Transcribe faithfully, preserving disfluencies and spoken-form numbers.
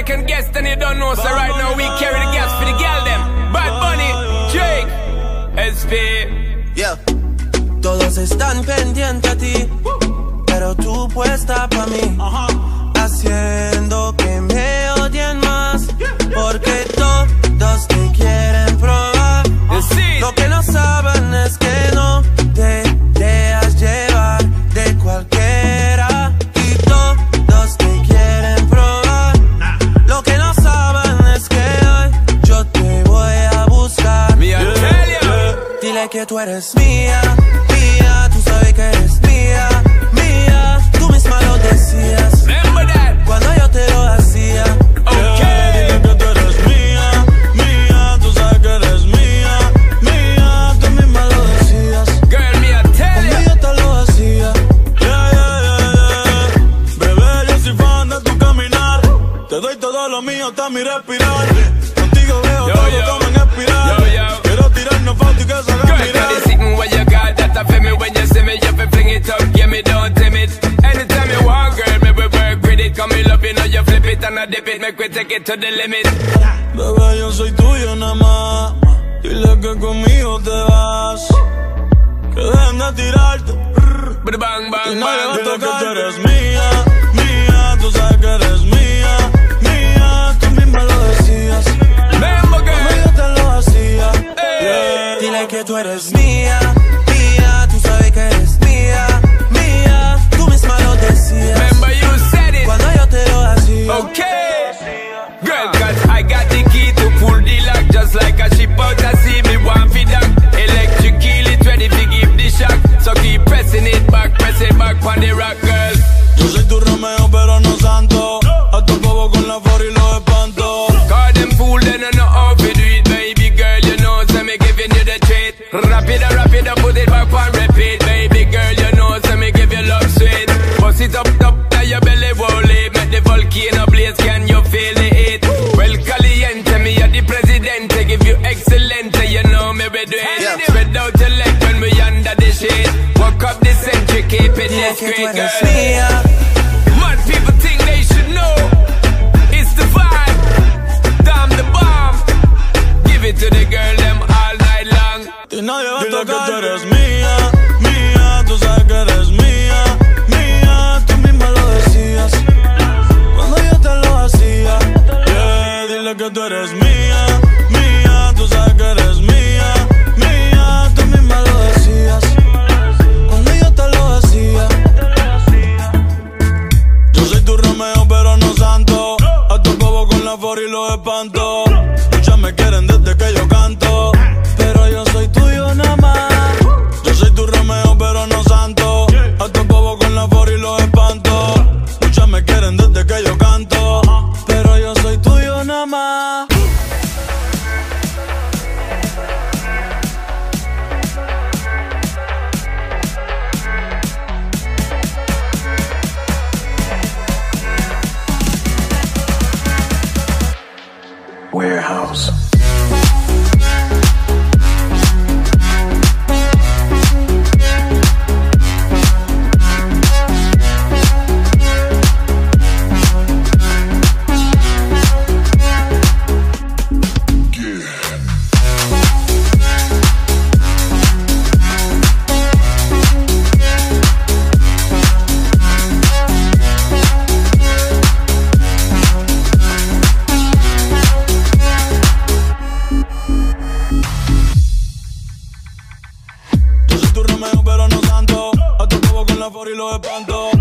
second guest and you don't know. So right now we carry the gas for the girl them. Bad Bunny, Drake, S P. Yeah. Todos están pendientes a ti, pero tú puesta pa' mí, haciendo que me odien más, porque todos te quieren probar. Lo que no saben es que no te dejas llevar de cualquiera, y todos te quieren probar. Lo que no saben es que hoy yo te voy a buscar. Dile que tú eres mía, mía, tú sabes que eres mía, mía, tú misma lo decías cuando yo te lo hacía. Okay. Dile que tú eres mía, mía, tú sabes que eres mía, mía, tú misma lo decías. Girl, me I tell you, yo te lo hacía. Yeah, yeah, yeah, yeah. Bebé, yo soy fan de tu caminar, te doy todo lo mío hasta mi respirar. Contigo veo yo, todo yo. Como en espiral. Yo, yo. Quiero tirarnos fotos y que se hagan mirar. Girl, sitting where you got that I feel me when you see me, you fi fling it up, yeah me don't timid. Anytime you want, girl, me we work with it. Come me love you know you flip it and I dip it, make we take it to the limit. Bebé, yo soy tuyo nada más, dile que conmigo te vas, que dejen de tirarte, Bang, bang, bang, y no le va a bang. tocar. Que tú eres mía, mía, tú sabes que eres mía, mía, tú misma lo decías Remember, girl. cuando yo te lo hacía. Hey. Yeah. Dile que tú eres mía, mía, tú sabes que eres mía, mía, tú misma lo decías Remember you said it. cuando yo te lo hacía. Okay. Girl, cause I got the key to pull the lock, just like a ship out at sea. Me want fi dock, electric key, it ready to give the shock. So keep pressing it back, press it back on the rock, girl. Yo soy tu Romeo pero no santo, a tu bobo con la for y los espanto. Call them fool, they don't know how to do it, baby girl. You know, so me giving you the treat. Rap it up, rap it up, put it back on repeat, baby girl. You know, so me give you love sweet. Bust it up, up, now your belly won't leave. Make the volcano blaze, can you feel the heat? Well, caliente, me are the presidente. Give you excellent, you know me we do it. Yeah. Spread out your leg when we under the shade. Walk up the century, keep it Dile que tú discreet, eres girl. mía, Mad people think they should know. It's the vibe, damn the bomb. Give it to the girl, them all night long. Y nadie va a tocar. Dile que tú eres mía, mía, tú sabes que eres mía, mía, tú misma lo decías cuando yo te lo hacía. Yeah, dile que tú eres mía, mía, tú sabes que eres mía, mía, tú misma lo decías cuando yo te lo hacía. Yo soy tu Romeo pero no santo, a tu bobo con la for y los espanto. Muchas me quieren desde que yo canto, pero yo soy tuyo nada más. Yo soy tu Romeo pero no santo, a tu bobo con la for y los espanto. Muchas me quieren desde que yo canto, pero yo soy tuyo nada más. Warehouse. Yo soy tu Romeo pero no santo, a tu bobo con la for y los espanto.